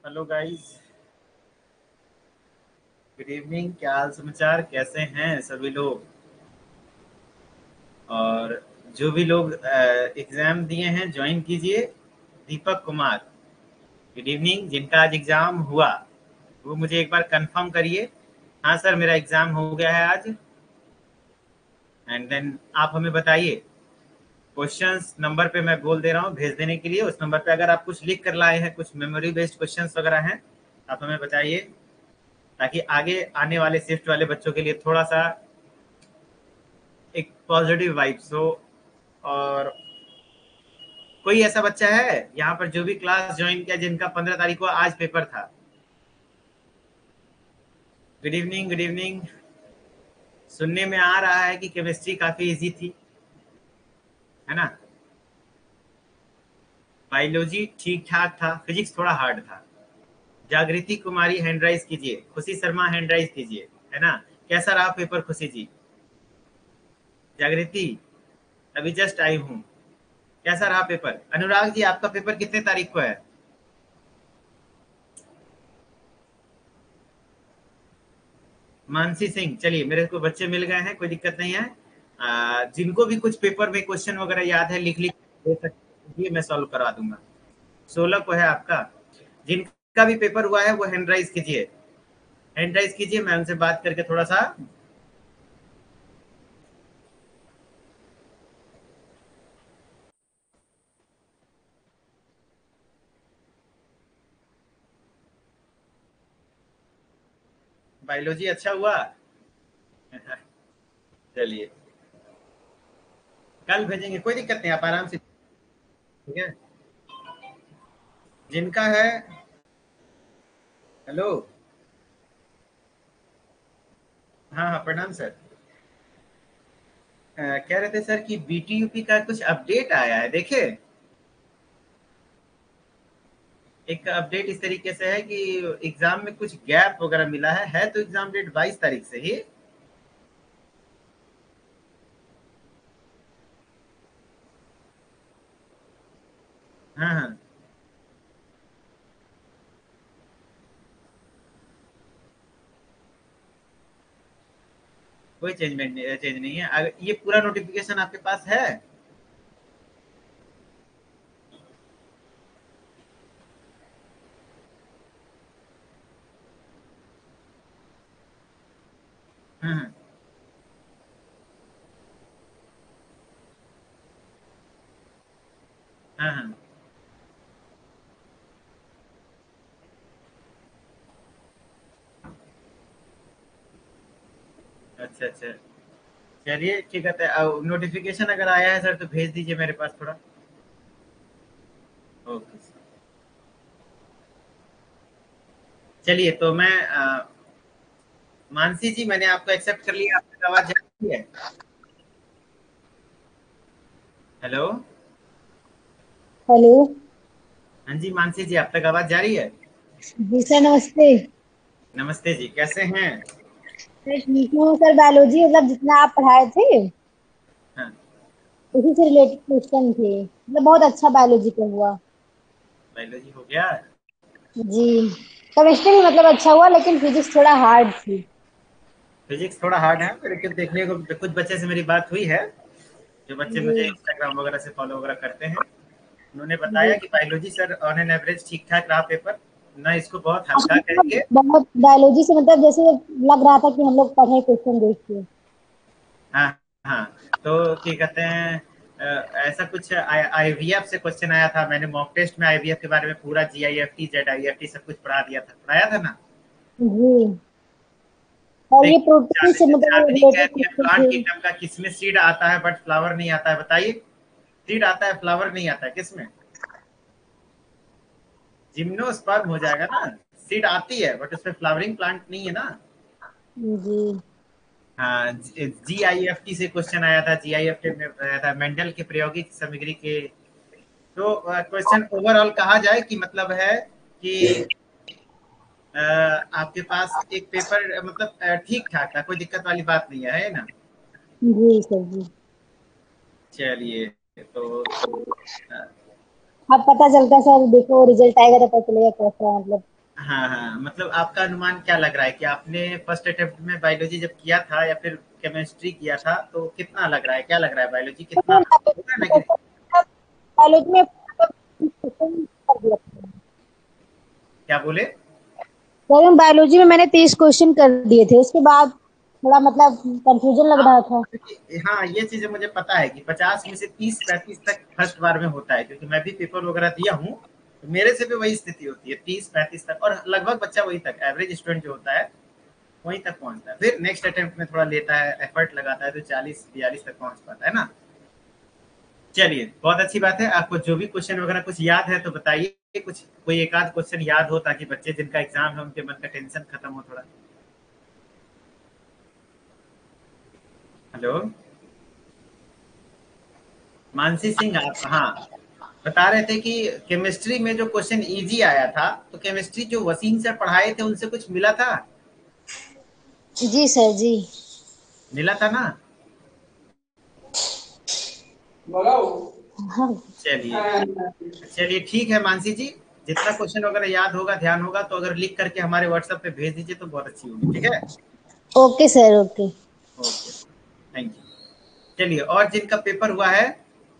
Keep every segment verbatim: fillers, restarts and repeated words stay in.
Hello guys, good evening. क्या हाल समाचार, कैसे हैं सभी लोग? और जो भी लोग एग्ज़ाम दिए हैं ज्वाइन कीजिए। Deepak Kumar, good evening. जिनका आज एग्ज़ाम हुआ वो मुझे एक बार कंफर्म करिए। हाँ सर, मेरा एग्ज़ाम हो गया है आज। एंड देन आप हमें बताइए। क्वेश्चंस नंबर पे मैं बोल दे रहा हूँ भेज देने के लिए। उस नंबर पे अगर आप कुछ लिख कर लाए हैं, कुछ मेमोरी बेस्ड क्वेश्चंस वगैरह हैं, आप हमें बताइए, ताकि आगे आने वाले शिफ्ट वाले बच्चों के लिए थोड़ा सा एक पॉजिटिव वाइब्स हो। और कोई ऐसा बच्चा है यहाँ पर जो भी क्लास ज्वाइन किया जिनका पंद्रह तारीख को आज पेपर था? Good evening, good evening. सुनने में आ रहा है कि केमिस्ट्री काफी इजी थी, है ना? बायोलॉजी ठीक ठाक था, फिजिक्स थोड़ा हार्ड था। जागृति कुमारी हैंड राइज कीजिए, खुशी शर्मा हैंड राइज कीजिए, है ना? कैसा रहा पेपर खुशी जी? जागृति, अभी जस्ट आई हूँ। कैसा रहा पेपर? अनुराग जी, आपका पेपर कितने तारीख को है? मानसी सिंह, चलिए मेरे को बच्चे मिल गए हैं, कोई दिक्कत नहीं है। आ, जिनको भी कुछ पेपर में क्वेश्चन वगैरह याद है लिख लिख दे सकते हैं, मैं सॉल्व करवा दूंगा। सोलह को है आपका। जिनका भी पेपर हुआ है वो हैंड राइज कीजिए, हैंड राइज कीजिए। मैं उनसे बात करके थोड़ा सा। बायोलॉजी अच्छा हुआ। चलिए, कल भेजेंगे, कोई दिक्कत नहीं, आप आराम से। ठीक है, जिनका है। हेलो। हाँ हाँ, प्रणाम सर। अ, कह रहे थे सर कि बीटीयूपी का कुछ अपडेट आया है, देखे? एक अपडेट इस तरीके से है कि एग्जाम में कुछ गैप वगैरह मिला है है तो एग्जाम डेट बाईस तारीख से ही। हाँ हाँ, कोई चेंजमेंट नहीं, चेंज नहीं है। अगर ये पूरा नोटिफिकेशन आपके पास है? हाँ हाँ हाँ हाँ। अच्छा अच्छा, चलिए ठीक है। नोटिफिकेशन अगर आया है सर तो भेज दीजिए मेरे पास थोड़ा। Okay sir. चलिए तो मैं अ, मानसी जी, मैंने आपको एक्सेप्ट कर लिया। आपकी आवाज जा रही है? हेलो। हेलो। हाँ जी मानसी जी, आप तक आवाज जा रही है? जी सर, नमस्ते। नमस्ते जी, कैसे हैं? सर ठीक हूँ सर। बायोलॉजी मतलब जितना आप पढ़ाए थे हाँ, उसी से रिलेटेड क्वेश्चन थे, मतलब बहुत अच्छा बायोलॉजी का हुआ। बायोलॉजी हो गया। जी। केमिस्ट्री भी मतलब अच्छा हुआ, लेकिन फिजिक्स थोड़ा हार्ड थी। फिजिक्स थोड़ा हार्ड है, लेकिन देखने को कुछ बच्चे से मेरी बात हुई है, जो बच्चे जी। मुझे इंस्टाग्राम वगैरह से फॉलो वगैरह करते हैं। उन्होंने बताया जी। कि biology sir on an average ठीक ठाक रहा पेपर, ना इसको बहुत हल्का मतलब कहेंगे। बहुत बायोलॉजी से मतलब जैसे लग रहा था कि हम लोग पढ़े क्वेश्चन देख के। हाँ हाँ। तो क्या कहते हैं, अ, ऐसा कुछ आईवीएफ से क्वेश्चन आया था। मैंने मॉक टेस्ट में आईवीएफ के बारे में पूरा G I F T Z I F T सब कुछ पढ़ा दिया था, पढ़ाया था ना? जी। और ये देखिए, प्रोटीन से चांदनी मतलब चांदनी कह रिलेटेड रही है क्वेश्चन प्लांट थे। किंगडम का किसमें सीड आता है बट फ्लावर नहीं आता है, बताइए। सीड आता है, फ्लावर नहीं आता है, किसमें? जिम्नोस्पर्म हो जाएगा ना। सीड आती है बट उसमें फ्लावरिंग प्लांट नहीं है ना। जी। हाँ, जी आई एफ टी से क्वेश्चन आया था, जी आई एफ टी में आया था मेंडल के प्रायोगिक सामग्री के। तो क्वेश्चन ओवरऑल कहा जाए कि मतलब है कि अ, आपके पास एक पेपर मतलब ठीक ठाक था, कोई दिक्कत वाली बात नहीं है, है ना? जी सर जी। चलिए, तो अ, अब पता चलता है सर, देखो रिजल्ट आएगा तो पता चलेगा कैसा है, मतलब हाँ हाँ, मतलब आपका अनुमान क्या लग रहा है कि आपने फर्स्ट अटेम्प्ट में बायोलॉजी जब किया था या फिर केमिस्ट्री किया था, तो कितना लग रहा है, क्या लग रहा है बायोलॉजी कितना होगा ना कि कॉलेज में क्वेश्चन कर दिया था। क्या बोले? लेकिन बायोलॉजी में मैंने तीस क्वेश्चन कर दिए थे, उसके बाद थोड़ा मतलब कंफ्यूजन लग आप रहा था। हाँ, ये चीजें मुझे पता है कि पचास में से तीस पैंतीस तक फर्स्ट बार में होता है, क्योंकि मैं भी पेपर वगैरह दिया हूँ, तो मेरे से भी वही स्थिति होती है, तीस पैंतीस तक, और लगभग बच्चा वही तक, एवरेज स्टूडेंट जो होता है वहीं तक पहुंचता है। फिर नेक्स्ट अटेम्प्ट में थोड़ा लेता है, एफर्ट लगाता है, तो चालीस बयालीस तक पहुंच पाता है ना। चलिए, बहुत अच्छी बात है। आपको जो भी क्वेश्चन वगैरह कुछ याद है तो बताइए, कुछ कोई एक आध क्वेश्चन याद हो, ताकि बच्चे जिनका एग्जाम है उनके मन का टेंशन खत्म हो थोड़ा। हेलो मानसी सिंह, आप हाँ बता रहे थे कि केमिस्ट्री में जो क्वेश्चन इजी आया था, तो केमिस्ट्री जो वसीम सर पढ़ाए थे उनसे कुछ मिला था? जी सर जी। मिला था ना? हाँ चलिए, चलिए ठीक है मानसी जी, जितना क्वेश्चन वगैरह याद होगा, ध्यान होगा, तो अगर लिख करके हमारे व्हाट्सएप पे भेज दीजिए तो बहुत अच्छी होगी, ठीक है? Okay sir okay. Okay, thank you. चलिए, और जिनका पेपर हुआ है,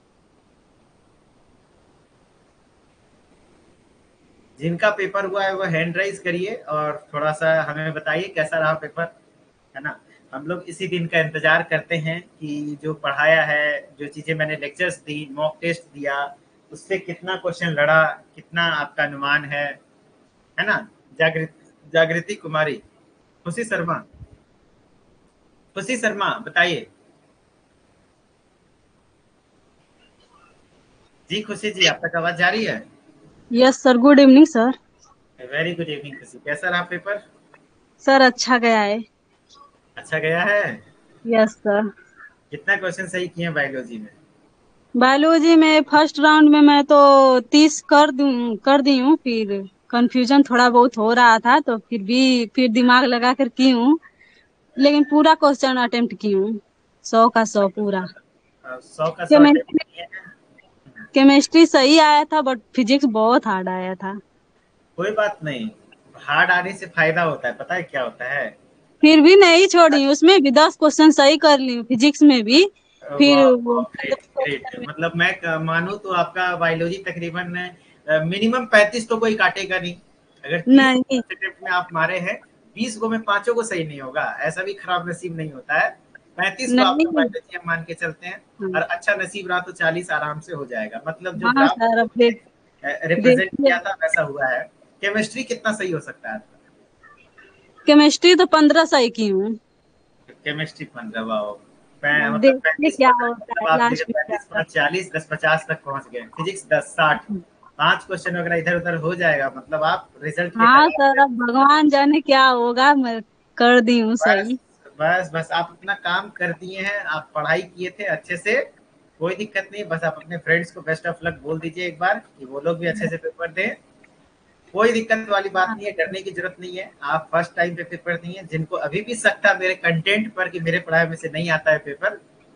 जिनका पेपर हुआ है वो हैंड राइज करिए और थोड़ा सा हमें बताइए कैसा रहा पेपर, है ना। हम लोग इसी दिन का इंतजार करते हैं कि जो पढ़ाया है, जो चीजें मैंने लेक्चर्स दी, मॉक टेस्ट दिया, उससे कितना क्वेश्चन लड़ा, कितना आपका अनुमान है है ना। जागृत जागृति कुमारी, खुशी शर्मा, खुशी शर्मा बताइए। जी खुशी जी, आप तक आवाज जा रही है? Yes sir, good evening sir. Very good evening Khushi, कैसा रहा पेपर? सर अच्छा गया है। अच्छा गया है। Yes sir. कितना क्वेश्चन सही किए हैं बायोलॉजी में? बायोलॉजी में फर्स्ट राउंड में मैं तो तीस कर दूं कर दी हूँ, फिर कंफ्यूजन थोड़ा बहुत हो रहा था तो फिर भी फिर दिमाग लगा कर की हूँ, लेकिन पूरा क्वेश्चन अटेम्प्ट की हूँ, सौ का सौ पूरा। सौ का सौ अटेम्प्ट केमिस्ट्री किए हैं। केमिस्ट्री सही आया था बट फिजिक्स बहुत हार्ड आया था। कोई बात नहीं, हार्ड आने से फायदा होता है, पता है क्या होता है? फिर भी नहीं छोड़ी, उसमें भी दस क्वेश्चन सही कर ली हूँ, फिजिक्स में भी। फिर वो ग्रेट ग्रेट, मतलब मैं क- मानूं तो आपका बायोलॉजी तकरीबन मिनिमम पैंतीस तो कोई काटेगा नहीं। अगर तीस नहीं अटेम्प्ट में आप मारे हैं, बीस गो में पांचों को सही नहीं होगा, ऐसा भी खराब नसीब नहीं होता है। पैंतीस को आपका नहीं। बायोलॉजी हम मान के चलते हैं, और अच्छा नसीब रहा तो चालीस आराम से हो जाएगा, मतलब जो हाँ ग्राफ सर, अब देख रिप्रेजेंट देखिए। किया था वैसा हुआ है। केमिस्ट्री कितना सही हो सकता है आपका? केमिस्ट्री तो पंद्रह सही की हूँ। केमिस्ट्री पंद्रह, वाओ। पै- अब मतलब देखिए पैंतीस क्या परसेंट, होता मतलब है आप दीजिए लास्ट में क्या पैंतीस होता पाँच चालीस, दस पचास तक पहुंच गए। फिजिक्स दस साठ, है। पांच क्वेश्चन वगैरह इधर उधर हो जाएगा, मतलब आप रिजल्ट के हाँ कगार सर, पे। अब भगवान जाने क्या होगा, मैं कर दी हूँ बस सही। बस बस आप अपना काम कर दिए हैं, आप पढ़ाई किए थे अच्छे से, कोई दिक्कत नहीं। बस आप अपने फ्रेंड्स को बेस्ट ऑफ लक बोल दीजिए एक बार, कि वो लोग भी अच्छे से पेपर दें। कोई दिक्कत वाली बात हाँ नहीं है, डरने की जरूरत नहीं है। आप फर्स्ट टाइम पे पेपर नहीं है, जिनको अभी भी शक था मेरे कंटेंट पर कि मेरे पढ़ाई में से नहीं आता है पेपर,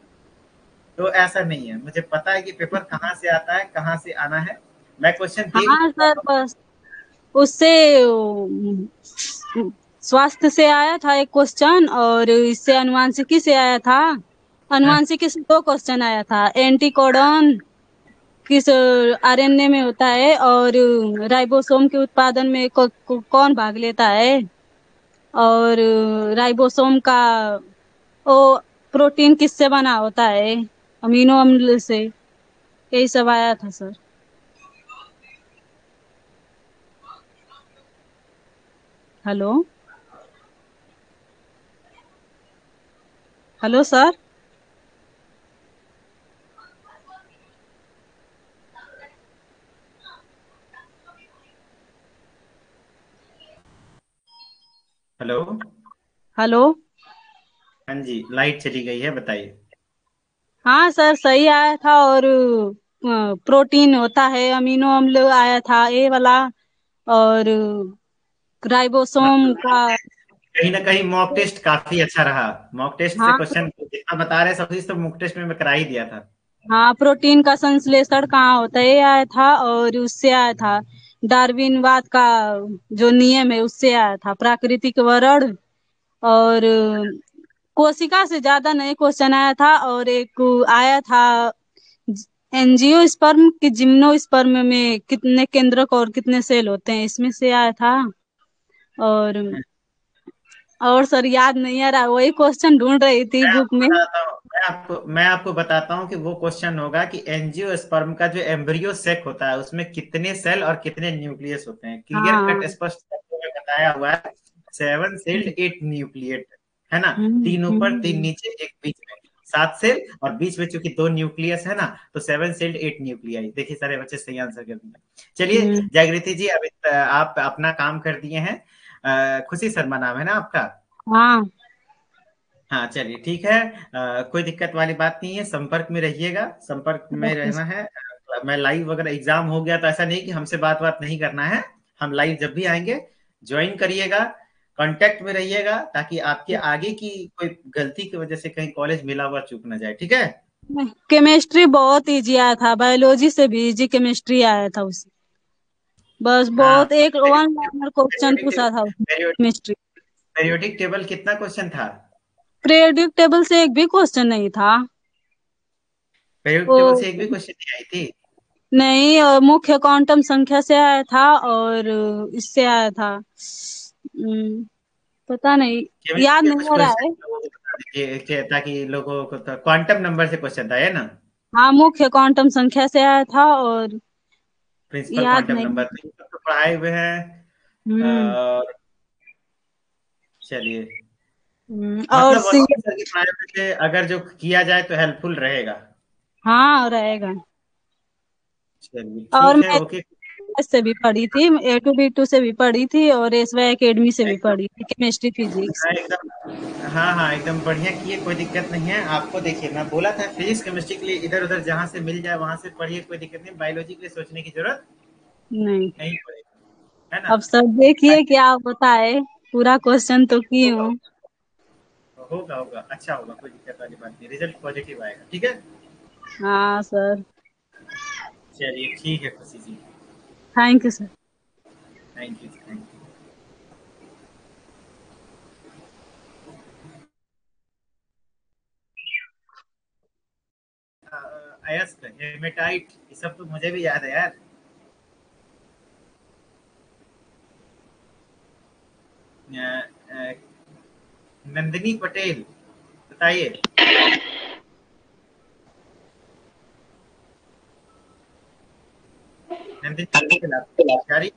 तो ऐसा नहीं है। मुझे पता है कि पेपर कहाँ से आता है, कहाँ से आना है। मैं क्वेश्चन देख हाँ लूंगा सर, तो। बस उससे उम, स्वास्थ्य से आया था एक क्वेश्चन, और इससे अनुवांशिकी से आया था। हाँ, अनुवांशिकी से दो क्वेश्चन आया था, एंटीकोडॉन किस आरएनए में होता है, और राइबोसोम के उत्पादन में कौ, कौ, कौन भाग लेता है, और राइबोसोम का वो प्रोटीन किससे बना होता है, अमीनो अम्ल से। यही सब आया था sir. Hello hello sir. Hello. Hello. हाँ जी, लाइट चली गई है, बताइए। हाँ सर, सही आया था, और अ, प्रोटीन होता है, अमीनो अम्ल आया था ए वाला, और राइबोसोम मतलब का। कहीं ना कहीं मॉक टेस्ट काफी अच्छा रहा। मॉक टेस्ट से हाँ क्वेश्चन जितना बता रहे हैं सब चीज तो मॉक टेस्ट में मैं करा ही दिया था। हाँ, प्रोटीन का संश्लेषण कहाँ होता है ये आया था, और उससे आया था डार्विनवाद का जो नियम है उससे आया था, प्राकृतिक वर्ण, और कोशिका से ज्यादा नए क्वेश्चन आया था, और एक आया था एंजियोस्पर्म की जिम्नोस्पर्म में कितने केंद्रक और कितने सेल होते हैं, इसमें से आया था। और और सर याद नहीं आ रहा, वही क्वेश्चन ढूंढ रही थी मैं बुक आपको में। बताता हूँ मैं आपको मैं आपको बताता हूँ कि वो क्वेश्चन होगा कि एंजियोस्पर्म का जो एम्ब्रियो सेक होता है उसमें कितने सेल और कितने न्यूक्लियस होते हैं। क्लियर हाँ। कट स्पष्ट शब्दों में बताया हुआ है। सेवन सेल्ड एट न्यूक्लिएट, है ना। हम्म तीन ऊपर तीन हम्म नीचे एक बीच में, सात सेल, और बीच में चूंकि दो न्यूक्लियस है ना, तो सेवन सेल्ड एट न्यूक्लियाई। देखिए सारे बच्चे सही आंसर कर दिए। चलिए हम्म, जागृति जी, अब आप अपना काम कर दिए हैं। अ, खुशी शर्मा नाम है ना आपका? हाँ। हाँ चलिए ठीक है। अ, कोई दिक्कत वाली बात नहीं है, संपर्क में रहिएगा, संपर्क में ओके रहना है। अ, मैं लाइव अगर एग्जाम हो गया तो ऐसा नहीं कि हमसे बात बात नहीं करना है। हम लाइव जब भी आएंगे ज्वाइन करिएगा, कांटेक्ट में रहिएगा, ताकि आपके आगे की कोई गलती की वजह से कहीं कॉलेज मिला हुआ चूक ना जाए। ठीक है। केमिस्ट्री बहुत इजी आया था, बायोलॉजी से भी इजी केमिस्ट्री आया था उससे, बस हाँ, बहुत एक वन लाइनर क्वेश्चन पीरियोडिक पूछा था उसमें केमिस्ट्री। पीरियोडिक टेबल कितना क्वेश्चन था? पीरियोडिक टेबल से एक भी क्वेश्चन नहीं था। पीरियोडिक वो टेबल से एक भी क्वेश्चन नहीं आई थी? नहीं, और मुख्य क्वांटम संख्या से आया था, और इससे आया था, हम्म, पता नहीं, याद केमिस्ट्री के कुछ नहीं आ रहा क्वेश्चन है। लोगों को बता दीजिए कि- ताकि लोगों को क्वांटम नंबर से क्वेश्चन था, है ना। हाँ, मुख्य क्वांटम संख्या से आया था, और प्रिंसिपल याद क्वांटम नहीं। नंबर तो ये सब तो पढ़ाए हुए हैं। हम्म और चलिए, हम्म, और मतलब सी। वॉशर सर की पढ़ाई में से अगर जो किया जाए तो हेल्पफुल रहेगा। हाँ, रहेगा। चलिए और ठीक है, मैं ओके। से भी पढ़ी थी, ए टू बी टू से भी पढ़ी थी, और एस वाई अकेडमी से भी एकदम, पढ़ी थी, केमिस्ट्री फिजिक्स। हाँ एकदम, हाँ हाँ एकदम बढ़िया किए, कोई दिक्कत नहीं है आपको। देखिए मैं बोला था फिजिक्स केमिस्ट्री के लिए इधर उधर जहाँ से मिल जाए वहां से पढ़िए, कोई दिक्कत नहीं। बायोलॉजी के लिए सोचने की जरूरत नहीं, नहीं पड़ेगी, है ना। अब सर देखिए क्या बताए, पूरा क्वेश्चन तो की होगा हूँ। होगा होगा, अच्छा होगा, कोई दिक्कत वाली बात नहीं, रिजल्ट पॉजिटिव आएगा। ठीक है। हाँ सर। चलिए ठीक है Khushi ji. Thank you sir. Thank you thank you. अयस्क, हेमेटाइट, ये सब तो मुझे भी याद है यार। अ, अ, नंदिनी पटेल, बताइए। नंदिनी पटेल आप जारी।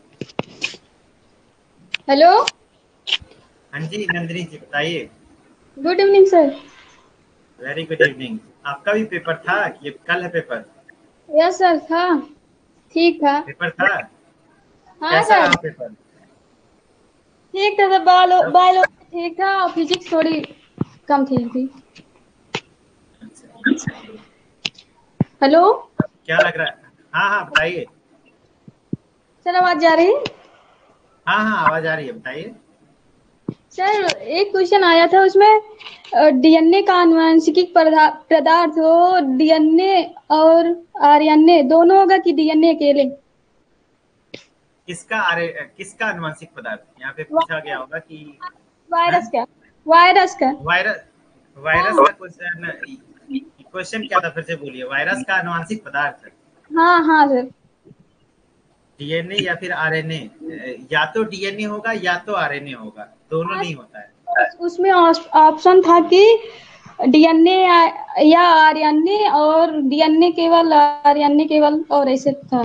हेलो। हाँ जी नंदिनी जी बताइए। Good evening sir. Very good evening. आपका भी पेपर था कि ये कल है पेपर? यस सर था। ठीक था। पेपर था। हाँ कैसा सर। रहा पेपर? ठीक था सर, बायो सब बायोलॉजी ठीक था और फिजिक्स थोड़ी कम ठीक थी। अच्छा, हेलो। क्या लग रहा है? हाँ हाँ बताइए। सर आवाज जा रही है? हाँ हाँ आवाज आ रही है, बताइए। सर एक क्वेश्चन आया था उसमें, डीएनए का आनुवंशिक पदा- पदार्थ हो, डीएनए और आरएनए दोनों होगा कि डीएनए अकेले? किसका आरे किसका आनुवंशिक पदार्थ यहाँ पे पूछा गया होगा कि? वायरस का। वायरस का। वायरस, वायरस हाँ का क्वेश्चन, क्वेश्चन क्या था फिर से बोलिए। वायरस का आनुवंशिक पदार्थ हाँ हाँ सर। डीएनए या फिर आरएनए? या तो डीएनए होगा या तो आरएनए होगा, दोनों हाँ नहीं होता है। सर, उसमें ऑप्शन था कि डीएनए या आरएनए, और डीएनए केवल आरएनए केवल, और ऐसे था।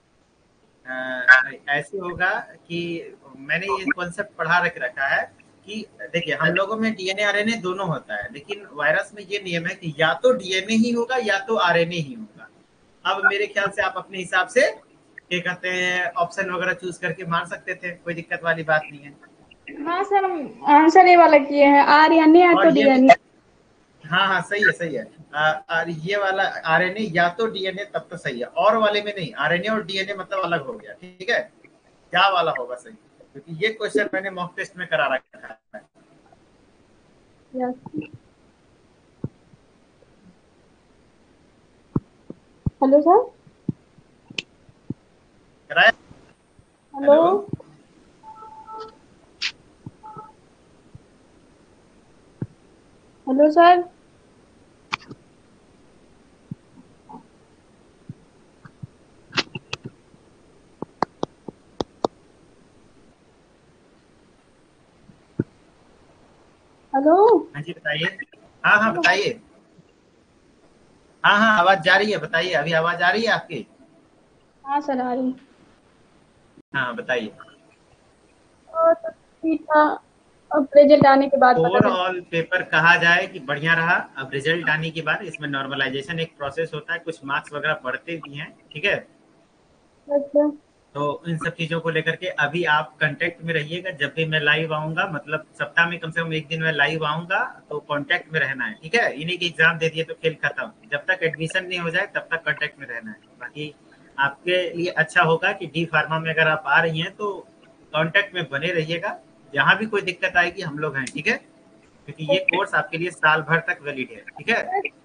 अ, ऐसे होगा कि मैंने ये कॉन्सेप्ट पढ़ा रख रखा है कि देखिए हम लोगों में डीएनए आरएनए दोनों होता है, लेकिन वायरस में ये नियम है कि या तो डीएनए ही होगा या तो आरएनए ही होगा। अब मेरे ख्याल से आप अपने हिसाब से क्या कहते हैं ऑप्शन वगैरह चूज करके मार सकते थे, कोई दिक्कत वाली बात नहीं है। हाँ सर, हम आंसर ये वाला किए हैं, आरएनए या और तो ये भी, डीएनए। हाँ हाँ सही है सही है। आ, और ये वाला आरएनए या तो डीएनए तब तो सही है, और वाले में नहीं, आरएनए और डीएनए मतलब अलग हो गया। ठीक है, क्या वाला होगा सही, क्योंकि ये क्वेश्चन मैंने मॉक टेस्ट में करा रखा है। Hello sir. कराया? Hello hello sir. हेलो हाँ जी बताइए। हाँ हाँ बताइए। हाँ हाँ आवाज जा रही है, बताइए। अभी आवाज आ रही है आपकी? हाँ सर आ रही। हाँ बताइए। और तो ठीक था, अब रिजल्ट आने के बाद पता चल। ओवरऑल पेपर कहा जाए कि बढ़िया रहा। अब रिजल्ट आने के बाद इसमें नॉर्मलाइजेशन एक प्रोसेस होता है, कुछ मार्क्स वगैरह बढ़ते भी हैं, ठीक है। अच्छा तो इन सब चीज़ों को लेकर के अभी आप कांटेक्ट में रहिएगा। जब भी मैं लाइव आऊँगा, मतलब सप्ताह में कम से कम एक दिन मैं लाइव आऊँगा, तो कांटेक्ट में रहना है, ठीक है। इन्हीं की एग्ज़ाम दे दिए तो खेल खत्म। जब तक एडमिशन नहीं हो जाए तब तक कांटेक्ट में रहना है। बाकी आपके लिए अच्छा होगा कि डी फार्मा में अगर आप आ रही हैं तो कांटेक्ट में बने रहिएगा। जहाँ भी कोई दिक्कत आएगी हम लोग हैं, ठीक है। क्योंकि ये कोर्स आपके लिए साल भर तक वैलिड है, ठीक है।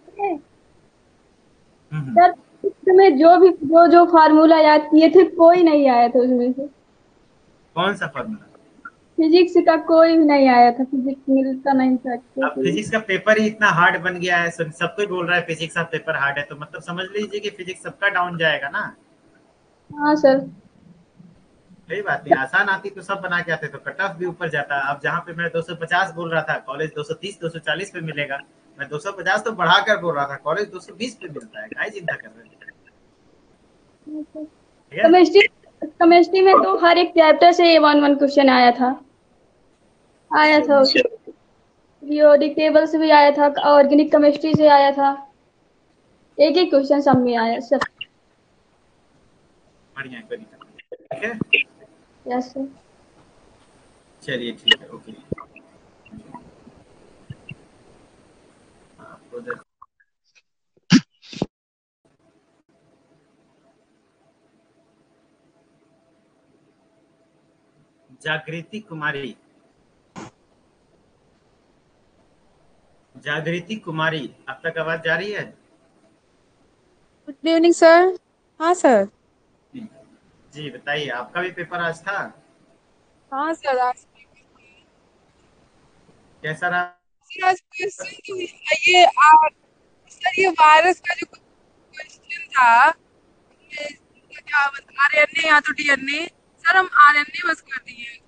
हुँ, हुँ। सर में जो भी जो जो फार्मूला याद किए थे कोई नहीं आया था उसमें से। कौन-सा फ़ॉर्मूला? फिजिक्स का कोई भी नहीं आया था, फिजिक्स मिलता नहीं था अच्छे अब से। फिजिक्स का पेपर ही इतना हार्ड बन गया है, सब सब कोई बोल रहा है फिजिक्स का पेपर हार्ड है, तो मतलब समझ लीजिए कि फिजिक्स सबका डाउन जाएगा ना। हाँ सर। सही बात नहीं, आसान आती तो सब बना के आते तो कट ऑफ भी ऊपर जाता। अब जहाँ पे मैं दो सौ पचास बोल रहा था, कॉलेज दो सौ तीस दो सौ चालीस पे मिलेगा। मैं दो सौ पचास तो बढ़ाकर बोल रहा था, कॉलेज दो सौ बीस पे मिलता है। काहे चिंता कर रहे हैं, ठीक है। केमिस्ट्री केमिस्ट्री में तो हर एक चैप्टर से वन वन क्वेश्चन आया था आया था उसमें। पीरियोडिक टेबल से भी आया था, ऑर्गेनिक केमिस्ट्री से आया था। एक एक क्वेश्चन सब में आया सब। बढ़िया है, कोई दिक्कत नहीं, ठीक है। Yes sir. चलिए ठीक है, ओके। आपको दे- जागृति कुमारी, जागृति कुमारी, अब तक आवाज जा रही है? Good evening sir. हाँ सर। जी बताइए, आपका भी पेपर आज था? हाँ सर आज कैसा रहा? सर आज क्वेश्चन तो ये आ, सर ये वायरस का जो क्वेश्चन था ये क्या आरएनए या तो डीएनए। सर हम आरएनए बस कर दिए।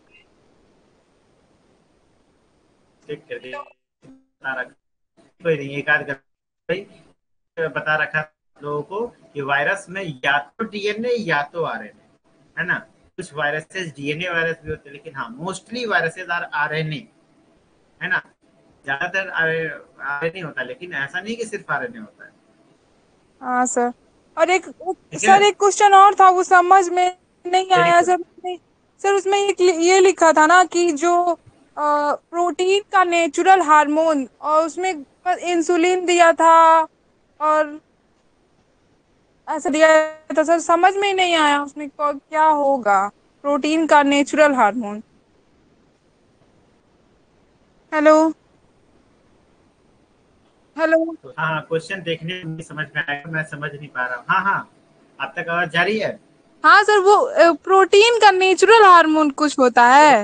चेक कर दिया, बता रखा। कोई नहीं, एक आध कर बता रखा लोगों को कि वायरस में या तो डीएनए या तो आरएनए, है ना। कुछ वायरसेस डीएनए वायरस भी होते हैं, लेकिन हाँ मोस्टली वायरसेस आर आरएनए, है ना। ज्यादातर आरएनए होता है, लेकिन ऐसा नहीं कि सिर्फ आरएनए होता है, हाँ सर। और एक ठीक है। सर एक क्वेश्चन और था वो समझ में नहीं वेरी आया गुड। सर। नहीं, सर उसमें एक ये लिखा था ना कि जो प्रोटीन का नेचुरल हार्मोन और उसमें इंसुलिन दिया था और ऐसा दिया था सर, समझ में ही नहीं आया उसमें को- क्या होगा प्रोटीन का नेचुरल हार्मोन। Hello hello. तो हाँ क्वेश्चन देखने में समझ में आएगा, मैं समझ नहीं पा रहा हूँ। हाँ हाँ, अब तक आवाज जारी है? हाँ सर वो अ, प्रोटीन का नेचुरल हार्मोन कुछ होता है।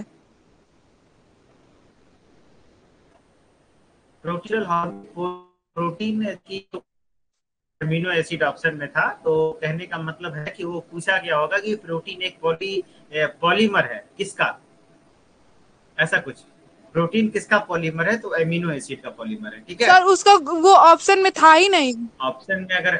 प्रोटीन हार्मोन, प्रोटीन की अमीनो एसिड ऑप्शन में था, तो कहने का मतलब है कि वो पूछा गया होगा कि प्रोटीन एक पॉली पॉलीमर है किसका, ऐसा कुछ। प्रोटीन किसका पॉलीमर है, तो अमीनो एसिड का पॉलीमर है, ठीक है। सर उसका वो ऑप्शन में था ही नहीं। ऑप्शन में अगर,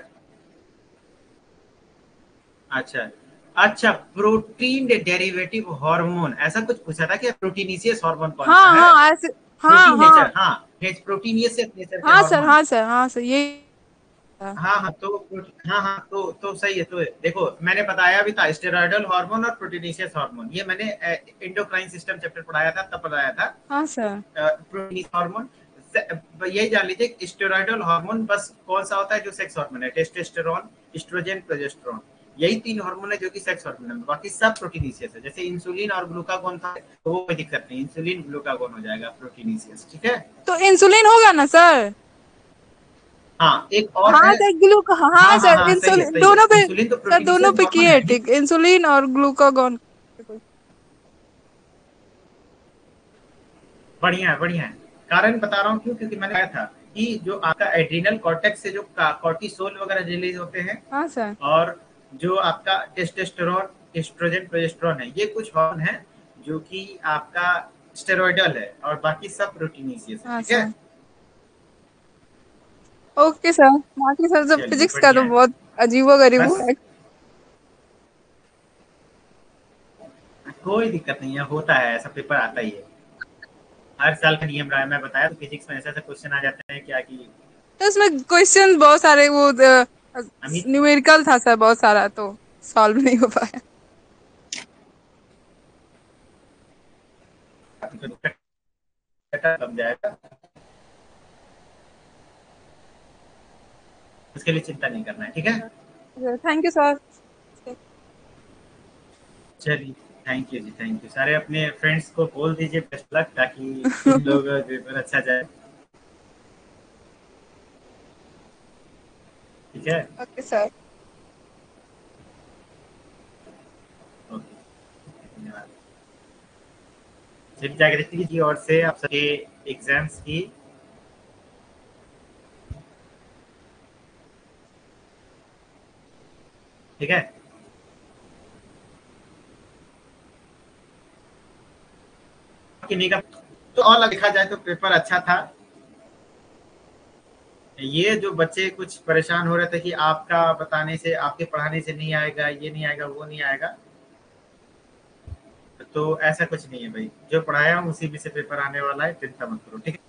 अच्छा अच्छा, प्रोटीन डेरिवेटिव हार्मोन ऐसा कुछ पूछा था कि प्रोटीनिशियस हार्मोन कौन सा हाँ है। हाँ ऐसे। हाँ प्रोटीन हाँ नेचर, हाँ प्रोटीनियस नेचर के हाँ सर हार्मोन। हाँ सर हाँ सर ये था। हाँ हाँ तो हाँ हाँ तो तो सही है। तो देखो मैंने बताया भी था, स्टेरॉयडल हार्मोन और प्रोटीनिशियस हार्मोन, ये मैंने एंडोक्राइन सिस्टम चैप्टर पढ़ाया था तब पढ़ाया था। हाँ सर प्रोटीनिशियस हार्मोन, यही जान लीजिए स्टेरॉयडल हार्मोन बस कौन सा होता है, जो सेक्स हार्मोन है, टेस्टोस्टेरोन, एस्ट्रोजन, प्रोजेस्टेरोन, यही तीन हार्मोन है जो कि सेक्स हार्मोन है। बाकी सब प्रोटीनिशियस है। जैसे इंसुलिन और ग्लूकागोन था तो वो कोई दिक्कत नहीं, इंसुलिन ग्लूकागोन हो जाएगा प्रोटीनिशियस, ठीक है। तो इंसुलिन होगा ना सर। हाँ एक और हाँ है। सर ग्लूका हाँ हाँ हाँ सर हाँ सही है इंसुलिन सही है, दोनों पे। इंसुलिन तो सर दोनों प्रोटीनिशियस पे हार्मोन किए है ही। ठीक इंसुलिन और ग्लूकागॉन। बढ़िया बढ़िया है। कारण बता रहा हूँ क्यों, क्योंकि मैंने कहा था कि जो आपका एड्रिनल कॉर्टेक्स से जो कॉर्टिसोल वगैरह रिलीज होते हैं, हाँ सर। और जो आपका टेस्टोस्टेरोन, एस्ट्रोजन, प्रोजेस्टेरोन है, ये कुछ हार्मोन है जो कि आपका स्टेरॉयडल है, और बाकी सब प्रोटीनेशियस है। हाँ ठीक है, सर। Okay sir. बाकी सर सब चलिए फिजिक्स का बढ़िया तो है। बहुत अजीबो-गरीब बस है। कोई दिक्कत नहीं है, होता है ऐसा, पेपर आता ही है, हर साल का नियम रहा है। मैं बताया तो फिजिक्स में ऐसे ऐसे क्वेश्चन आ जाते हैं क्या कि तो उसमें क्वेश्चन बहुत सारे वो अमित न्यूमेरिकल था सर, बहुत सारा, तो सॉल्व नहीं हो पाया। कम जाएगा, उसके लिए चिंता नहीं करना है। ठीक है, थैंक यू सर। चलिए, थैंक यू जी, थैंक यू। सारे अपने फ्रेंड्स को बोल दीजिए बेस्ट लक, ताकि इन लोगों का पेपर अच्छा जाए। ठीक है, ओके सर। ओके, धन्यवाद। शिव जागृति की ओर से आप सबके एग्जाम्स की ठीक है, किन्हीं का तो और देखा जाए तो पेपर अच्छा था। ये जो बच्चे कुछ परेशान हो रहे थे कि आपका बताने से, आपके पढ़ाने से नहीं आएगा, ये नहीं आएगा, वो नहीं आएगा, तो ऐसा कुछ नहीं है भाई, जो पढ़ाया हूँ उसी में से पेपर आने वाला है, चिंता मत करो। ठीक है,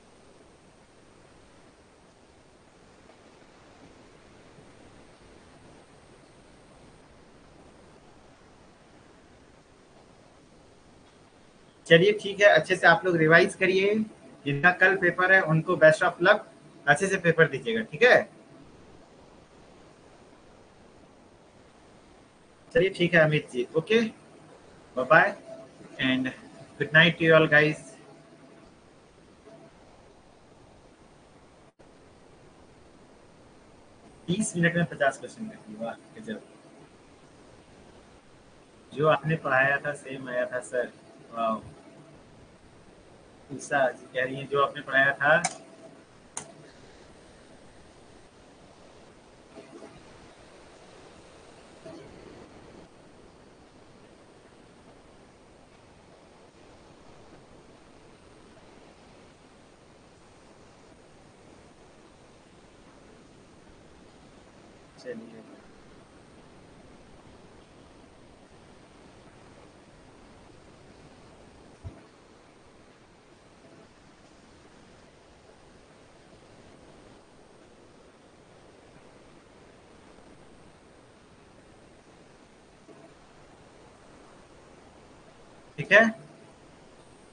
चलिए ठीक है, अच्छे से आप लोग रिवाइज करिए, जिनका कल पेपर है उनको बेस्ट ऑफ लक, अच्छे से पेपर दीजिएगा। ठीक है, चलिए ठीक है Amit ji, okay, bye bye and good night to you all guys. तीस मिनट में पचास क्वेश्चन कर दिए, वाह गजब। जो आपने पढ़ाया था सेम आया था सर, वाह। उषा जी कह रही है जो आपने पढ़ाया था, चलिए ठीक है।